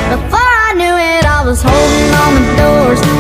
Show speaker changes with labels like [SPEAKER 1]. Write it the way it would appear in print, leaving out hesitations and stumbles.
[SPEAKER 1] Before I knew it, I was holding on the doors.